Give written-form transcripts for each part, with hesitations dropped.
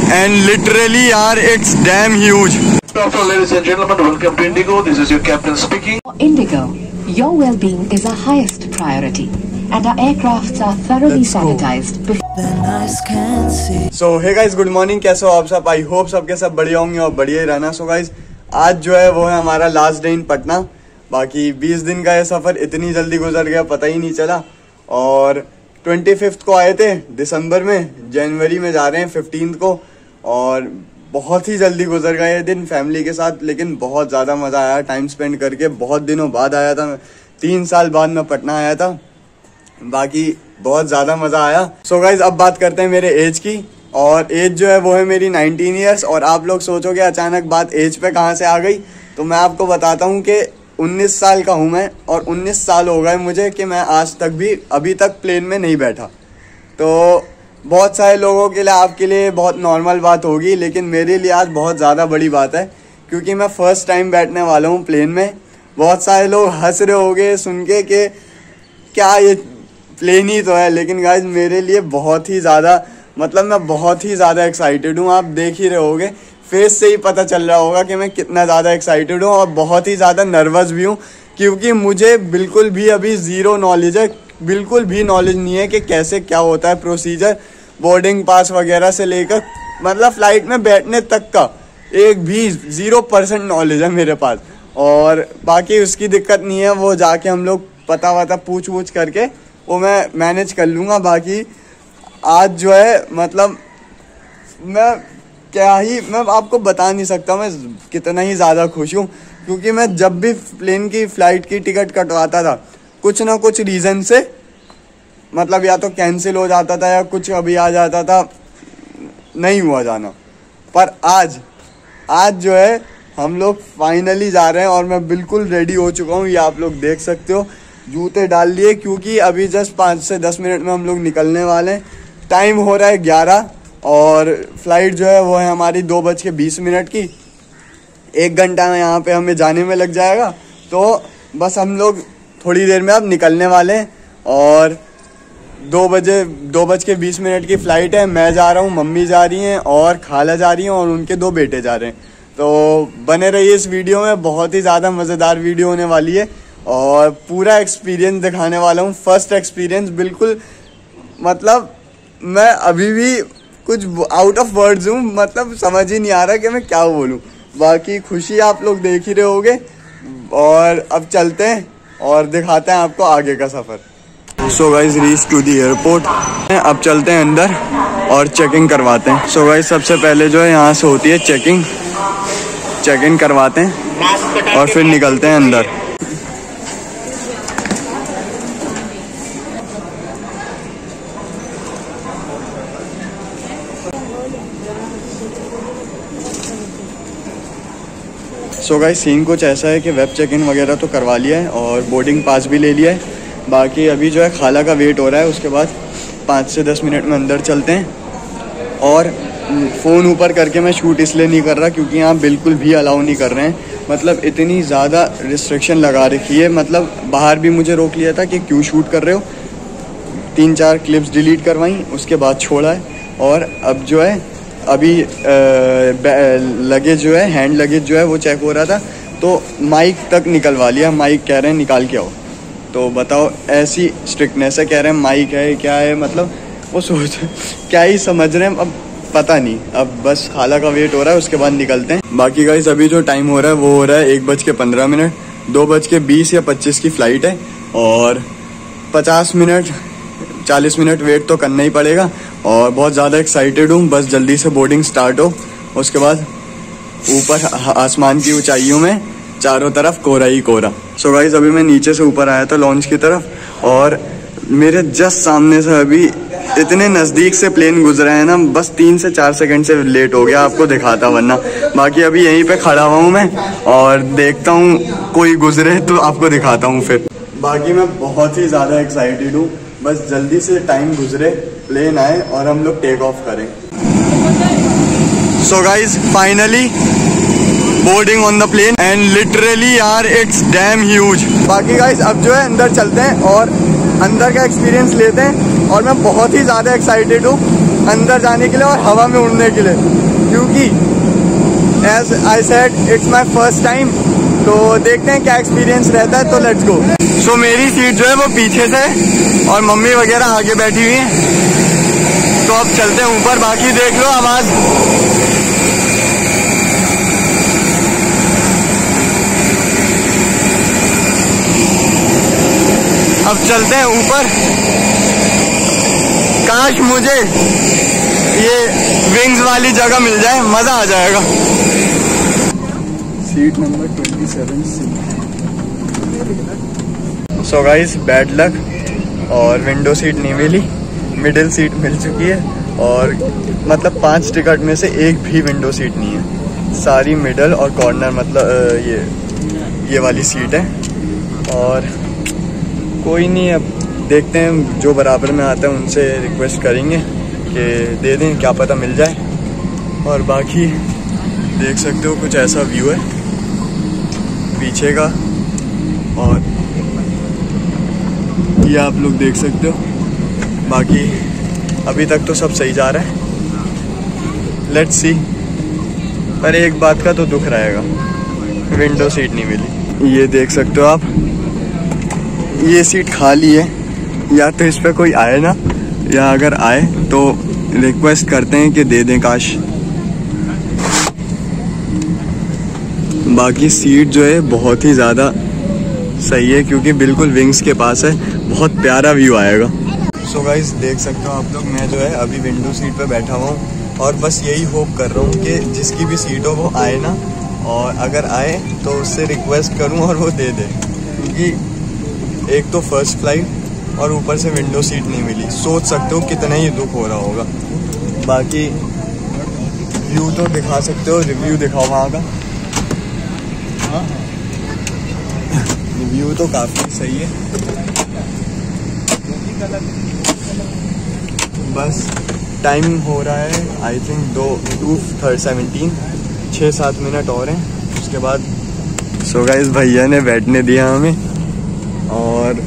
and literally yaar it's damn huge. Good afternoon, ladies and gentlemen. Welcome to Indigo. This is your captain speaking. Indigo, your well-being is our highest priority, and our aircrafts are thoroughly sanitized before. So hey guys, good morning. कैसे हो आप सब? I hope सबके सब बढ़िया होंगे और बढ़िया ही रहना. सो गाइज आज जो है वो है हमारा लास्ट डे इन पटना. बाकी 20 दिन का ये सफ़र इतनी जल्दी गुजर गया पता ही नहीं चला. और 25 को आए थे दिसंबर में, जनवरी में जा रहे हैं 15 को. और बहुत ही जल्दी गुजर गया ये दिन फैमिली के साथ. लेकिन बहुत ज़्यादा मज़ा आया टाइम स्पेंड करके. बहुत दिनों बाद आया था मैं, 3 साल बाद मैं पटना आया था. बाकी बहुत ज़्यादा मज़ा आया. सो गाइज अब बात करते हैं मेरे एज की. और एज जो है वो है मेरी 19 ईयर्स. और आप लोग सोचोगे अचानक बात एज पे कहाँ से आ गई, तो मैं आपको बताता हूँ कि 19 साल का हूँ मैं. और 19 साल हो गए मुझे कि मैं आज तक भी अभी तक प्लेन में नहीं बैठा. तो बहुत सारे लोगों के लिए, आपके लिए बहुत नॉर्मल बात होगी, लेकिन मेरे लिए आज बहुत ज़्यादा बड़ी बात है क्योंकि मैं फ़र्स्ट टाइम बैठने वाला हूँ प्लेन में. बहुत सारे लोग हंस रहे होंगे सुन के कि क्या ये प्लेन ही तो है, लेकिन गाइज मेरे लिए बहुत ही ज़्यादा, मतलब मैं बहुत ही ज़्यादा एक्साइटेड हूँ. आप देख ही रहे होगे, फेस से ही पता चल रहा होगा कि मैं कितना ज़्यादा एक्साइटेड हूँ. और बहुत ही ज़्यादा नर्वस भी हूँ क्योंकि मुझे बिल्कुल भी अभी ज़ीरो नॉलेज है. बिल्कुल भी नॉलेज नहीं है कि कैसे क्या होता है प्रोसीजर, बोर्डिंग पास वगैरह से लेकर मतलब फ़्लाइट में बैठने तक का एक भी 0% नॉलेज है मेरे पास. और बाकी उसकी दिक्कत नहीं है, वो जाके हम लोग पता वता पूछ करके वो मैं मैनेज कर लूँगा. बाकी आज जो है मतलब मैं आपको बता नहीं सकता मैं कितना ही ज़्यादा खुश हूँ. क्योंकि मैं जब भी प्लेन की फ़्लाइट की टिकट कटवाता था कुछ ना कुछ रीज़न से, मतलब या तो कैंसिल हो जाता था या कुछ अभी आ जाता था, नहीं हुआ जाना. पर आज जो है हम लोग फाइनली जा रहे हैं और मैं बिल्कुल रेडी हो चुका हूँ. ये आप लोग देख सकते हो, जूते डाल लिए क्योंकि अभी जस्ट 5 से 10 मिनट में हम लोग निकलने वाले हैं. टाइम हो रहा है 11 और फ्लाइट जो है वो है हमारी 2:20 की. 1 घंटा में यहाँ पे हमें जाने में लग जाएगा. तो बस हम लोग थोड़ी देर में अब निकलने वाले हैं. और 2:20 की फ़्लाइट है. मैं जा रहा हूँ, मम्मी जा रही हैं और खाला जा रही हैं और उनके 2 बेटे जा रहे हैं. तो बने रहिए इस वीडियो में, बहुत ही ज़्यादा मज़ेदार वीडियो होने वाली है. और पूरा एक्सपीरियंस दिखाने वाला हूँ, फर्स्ट एक्सपीरियंस. बिल्कुल मतलब मैं अभी भी कुछ आउट ऑफ वर्ड्स हूँ, मतलब समझ ही नहीं आ रहा कि मैं क्या बोलूँ. बाकी खुशी आप लोग देख ही रहे होगे. और अब चलते हैं और दिखाते हैं आपको आगे का सफ़र. So guys reach to the airport. अब चलते हैं अंदर और चेकिंग करवाते हैं. सो गाइज सबसे पहले जो है यहाँ से होती है चेक इन करवाते हैं और फिर निकलते हैं अंदर. सो गाइस सीन कुछ ऐसा है कि वेब चेक इन वगैरह तो करवा लिया है और बोर्डिंग पास भी ले लिया है. बाकी अभी जो है खाला का वेट हो रहा है. उसके बाद 5 से 10 मिनट में अंदर चलते हैं. और फ़ोन ऊपर करके मैं शूट इसलिए नहीं कर रहा क्योंकि यहाँ बिल्कुल भी अलाउ नहीं कर रहे हैं. मतलब इतनी ज़्यादा रिस्ट्रिक्शन लगा रखी है. मतलब बाहर भी मुझे रोक लिया था कि क्यों शूट कर रहे हो. 3-4 क्लिप्स डिलीट करवाई, उसके बाद छोड़ा है. और अब जो है अभी लगेज जो है, हैंड लगेज जो है वो चेक हो रहा था, तो माइक तक निकलवा लिया. माइक कह रहे हैं निकाल के आओ. तो बताओ ऐसी स्ट्रिक्टनेस है, कह रहे हैं माइक है क्या है, मतलब वो सोच क्या ही समझ रहे हैं. अब पता नहीं, अब बस खाला का वेट हो रहा है, उसके बाद निकलते हैं. बाकी गाइस अभी जो टाइम हो रहा है वो हो रहा है 1:15. 2:20 या 25 की फ़्लाइट है और 40 मिनट वेट तो करना ही पड़ेगा. और बहुत ज़्यादा एक्साइटेड हूँ, बस जल्दी से बोर्डिंग स्टार्ट हो. उसके बाद ऊपर आसमान की ऊंचाइयों में चारों तरफ कोहरा ही कोहरा. सो गाइस अभी मैं नीचे से ऊपर आया था लॉन्च की तरफ और मेरे जस्ट सामने से अभी इतने नज़दीक से प्लेन गुजरा है ना, बस 3 से 4 सेकंड से लेट हो गया. आपको दिखाता वरना. बाकी अभी यहीं पे खड़ा हुआ हूँ मैं और देखता हूँ कोई गुजरे तो आपको दिखाता हूँ फिर. बाकी मैं बहुत ही ज़्यादा एक्साइटेड हूँ, बस जल्दी से टाइम गुजरे, प्लेन आए और हम लोग टेक ऑफ करें. So guys finally boarding on the plane and literally यार इट्स डैम ह्यूज. बाकी गाइज अब जो है अंदर चलते हैं और अंदर का एक्सपीरियंस लेते हैं. और मैं बहुत ही ज़्यादा एक्साइटेड हूँ अंदर जाने के लिए और हवा में उड़ने के लिए, क्योंकि as I said it's my first time. तो देखते हैं क्या एक्सपीरियंस रहता है, तो लेट्स गो। सो मेरी सीट जो है वो पीछे से और मम्मी वगैरह आगे बैठी हुई हैं। तो अब चलते हैं ऊपर, बाकी देख लो आवाज़। अब चलते हैं ऊपर। काश मुझे ये विंग्स वाली जगह मिल जाए, मजा आ जाएगा। Seat number 27। So guys bad luck, और विंडो सीट नहीं मिली, मिडिल सीट मिल चुकी है। और मतलब 5 टिकट में से एक भी विंडो सीट नहीं है, सारी मिडल और कॉर्नर, मतलब ये वाली सीट है। और कोई नहीं, अब देखते हैं जो बराबर में आता है उनसे रिक्वेस्ट करेंगे कि दे दें, क्या पता मिल जाए। और बाकी देख सकते हो कुछ ऐसा व्यू है पीछे का, और ये आप लोग देख सकते हो। बाकी अभी तक तो सब सही जा रहा है, लेट्स सी। पर एक बात का तो दुख रहेगा, विंडो सीट नहीं मिली। ये देख सकते हो आप, ये सीट खाली है। या तो इस पे कोई आए ना, या अगर आए तो रिक्वेस्ट करते हैं कि दे दें काश। बाकी सीट जो है बहुत ही ज़्यादा सही है, क्योंकि बिल्कुल विंग्स के पास है, बहुत प्यारा व्यू आएगा। सो गाइस देख सकते हो आप लोग, मैं जो है अभी विंडो सीट पे बैठा हुआ हूँ और बस यही होप कर रहा हूँ कि जिसकी भी सीट हो वो आए ना, और अगर आए तो उससे रिक्वेस्ट करूँ और वो दे दे, क्योंकि एक तो फर्स्ट फ्लाइट और ऊपर से विंडो सीट नहीं मिली। सोच सकते हो कितना ही दुख हो रहा होगा। बाकी व्यू तो दिखा सकते हो, रिव्यू दिखाओ वहाँ का। हाँ व्यू तो काफ़ी सही है। बस टाइम हो रहा है आई थिंक 2:17, 6-7 मिनट और हैं, उसके बाद। सो गाइस भैया ने बैठने दिया हमें, और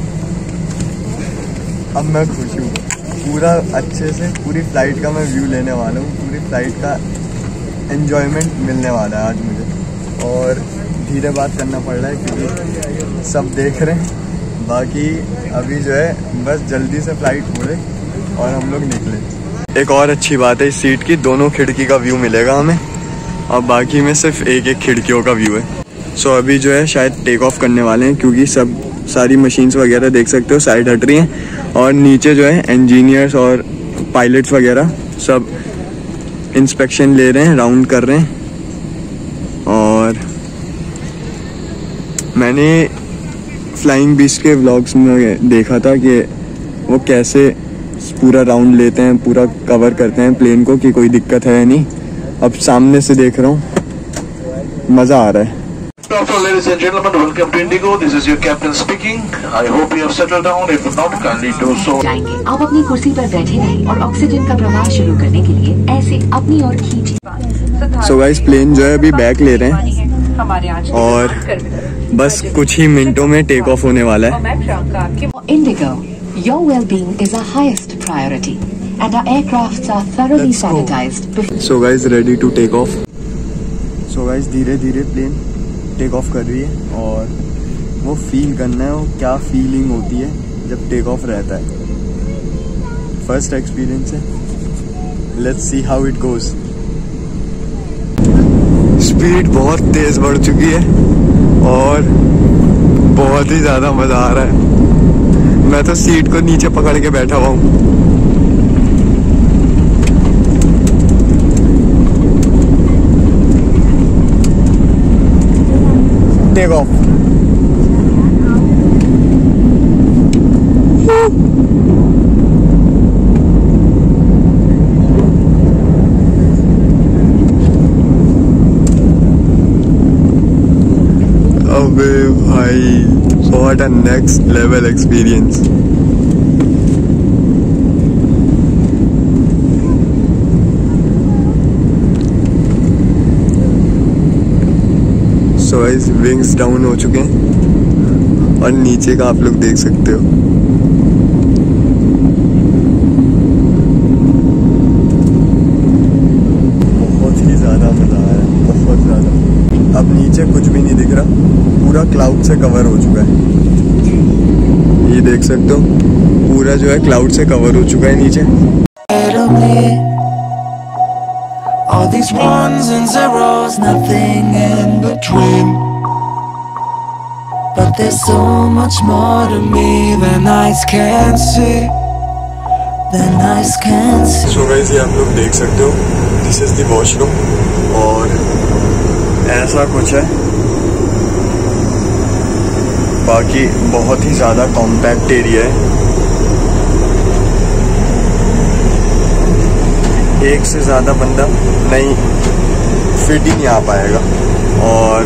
अब मैं खुश हूँ पूरा अच्छे से। पूरी फ़्लाइट का मैं व्यू लेने वाला हूँ, पूरी फ़्लाइट का एन्जॉयमेंट मिलने वाला है आज मुझे। और धीरे बात करना पड़ रहा है क्योंकि सब देख रहे हैं। बाकी अभी जो है बस जल्दी से फ़्लाइट उड़े और हम लोग निकले। एक और अच्छी बात है इस सीट की, दोनों खिड़की का व्यू मिलेगा हमें, और बाकी में सिर्फ एक खिड़कियों का व्यू है। सो अभी जो है शायद टेक ऑफ करने वाले हैं, क्योंकि सारी मशीन्स वगैरह देख सकते हो साइड हट रही हैं, और नीचे जो है इंजीनियर्स और पायलट्स वगैरह सब इंस्पेक्शन ले रहे हैं, राउंड कर रहे हैं। और मैंने फ्लाइंग बीस्ट के व्लॉग्स में देखा था कि वो कैसे पूरा राउंड लेते हैं, पूरा कवर करते हैं प्लेन को कि कोई दिक्कत है या नहीं। अब सामने से देख रहा हूँ, मज़ा आ रहा है। Ladies and gentlemen, welcome to Indigo. This is your captain speaking. I hope you have settled down. If not, kindly do so. जाएंगे। आप अपनी कुर्सी पर बैठे रहें और ऑक्सीजन का प्रवाह शुरू करने के लिए ऐसे अपनी ओर खींचिए। सो गाइस प्लेन जो है अभी बैक ले रहे हैं, और बस कुछ ही मिनटों में टेक ऑफ होने वाला है। Indigo, your well-being is our highest priority, and our aircrafts are thoroughly sanitized. So guys, ready to take off. So guys, धीरे धीरे प्लेन टेक ऑफ कर रही है, और वो फील करना है वो क्या फीलिंग होती है जब टेक ऑफ रहता है। फर्स्ट एक्सपीरियंस है, let's see how it goes. Speed बहुत तेज बढ़ चुकी है और बहुत ही ज़्यादा मज़ा आ रहा है। मैं तो सीट को नीचे पकड़ के बैठा हुआ हूँ। Take off. अबे भाई, what a next level experience. So guys, wings down हो चुके हैं और नीचे का आप लोग देख सकते हो। अब नीचे कुछ भी नहीं दिख रहा, पूरा क्लाउड से कवर हो चुका है। ये देख सकते हो, पूरा जो है क्लाउड से कवर हो चुका है नीचे। All these ones and zeros, nothing in between. But there's so much more to me than eyes can see. Than eyes can see. So guys, ये आप लोग देख सकते हो, this is the washroom और ऐसा कुछ है। बाकी बहुत ही ज़्यादा कॉम्पैक्ट एरिया है, एक से ज़्यादा बंदा नहीं फिट ही नहीं आ पाएगा। और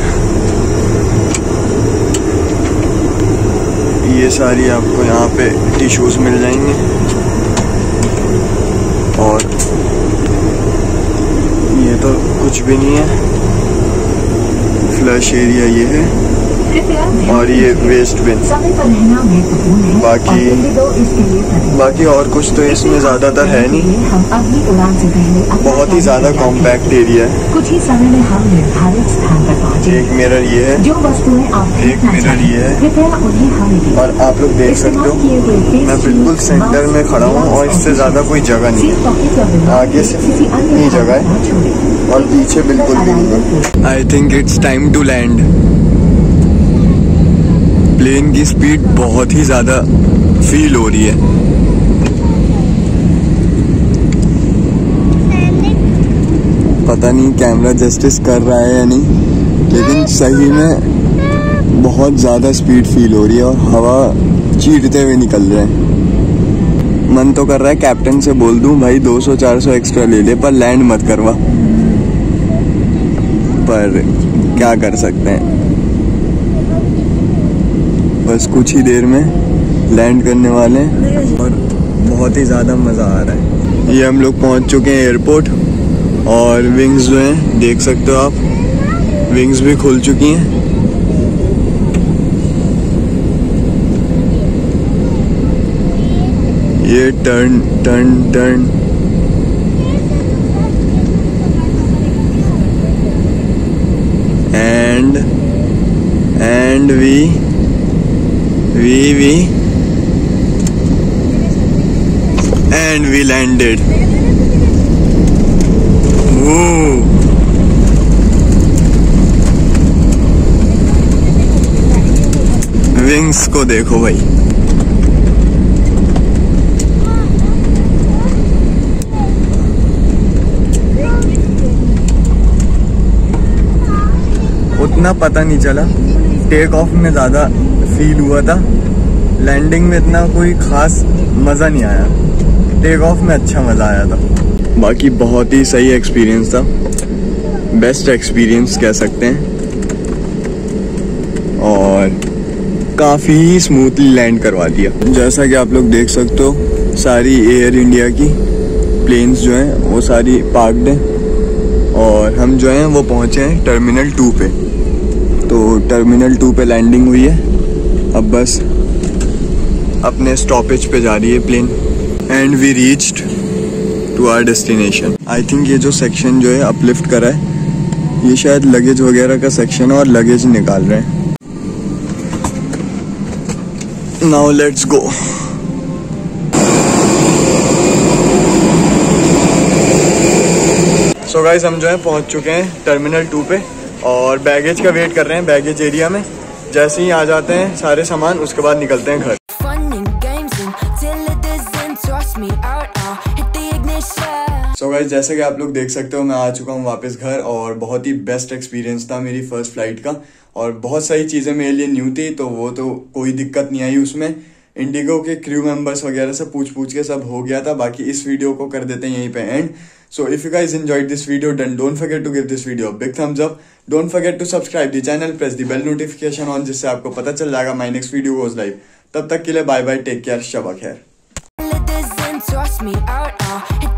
ये सारी आपको यहाँ पे टिश्यूज़ मिल जाएंगे और ये तो कुछ भी नहीं है। फ्लश एरिया ये है और ये वेस्ट बिन। बाकी और कुछ तो इसमें ज़्यादातर है नहीं, बहुत ही ज़्यादा कॉम्पैक्ट एरिया है। कुछ ही समय में हम निर्धारित स्थान पर पहुंचे। एक मिरर ये है, जो वस्तुएं आप एक मिरर ये है, कृपया उन्हें हमें दें। और आप लोग देख सकते हो मैं बिल्कुल सेंटर में खड़ा हूँ और इससे ज़्यादा कोई जगह नहीं है। आगे से इतनी जगह है और पीछे बिल्कुल भी नहीं। I think it's time to land. Plane की स्पीड बहुत ही ज़्यादा फील हो रही है। पता नहीं कैमरा जस्टिस कर रहा है या नहीं, लेकिन सही में बहुत ज़्यादा स्पीड फील हो रही है और हवा चीरते हुए निकल रहे हैं। मन तो कर रहा है कैप्टन से बोल दूं भाई 200-400 एक्स्ट्रा ले ले, पर लैंड मत करवा, पर क्या कर सकते हैं। बस कुछ ही देर में लैंड करने वाले हैं और बहुत ही ज़्यादा मज़ा आ रहा है। ये हम लोग पहुंच चुके हैं एयरपोर्ट और विंग्स जो हैं देख सकते हो आप, विंग्स भी खुल चुकी हैं। ये turn turn turn and we landed. Wings को देखो भाई, उतना पता नहीं चला। टेक ऑफ में ज़्यादा फील हुआ था, लैंडिंग में इतना कोई खास मज़ा नहीं आया। टेक ऑफ में अच्छा मज़ा आया था। बाकी बहुत ही सही एक्सपीरियंस था, बेस्ट एक्सपीरियंस कह सकते हैं, और काफ़ी स्मूथली लैंड करवा दिया। जैसा कि आप लोग देख सकते हो, सारी एयर इंडिया की प्लेन्स जो हैं वो सारी पार्कड हैं और हम जो हैं वो पहुँचे हैं टर्मिनल 2 पे। तो टर्मिनल 2 पे लैंडिंग हुई है, अब बस अपने स्टॉपेज पे जा रही है plane and we reached to our destination. I think ये जो सेक्शन जो है अपलिफ्ट करा है, ये शायद लगेज वगैरह का सेक्शन है और लगेज निकाल रहे हैं। Now let's go. So guys, हम जो है पहुंच चुके हैं टर्मिनल 2 पे और बैगेज का वेट कर रहे हैं बैगेज एरिया में। जैसे ही आ जाते हैं सारे सामान, उसके बाद निकलते हैं घर। सो गाइस, जैसे कि आप लोग देख सकते हो, मैं आ चुका हूँ वापस घर और बहुत ही बेस्ट एक्सपीरियंस था मेरी फर्स्ट फ्लाइट का और बहुत सारी चीज़ें मेरे लिए न्यू थी, तो वो तो कोई दिक्कत नहीं आई उसमें। इंडिगो के क्रू मेंबर्स वगैरह से पूछ के सब हो गया था। बाकी इस वीडियो को कर देते हैं यहीं पे end. So if you guys enjoyed this video, then don't forget to give this video a big thumbs up. Don't forget to subscribe the channel, press the bell notification on, जिससे आपको पता चल जाएगा my next video goes live. तब तक के लिए bye bye, take care, शबा खैर।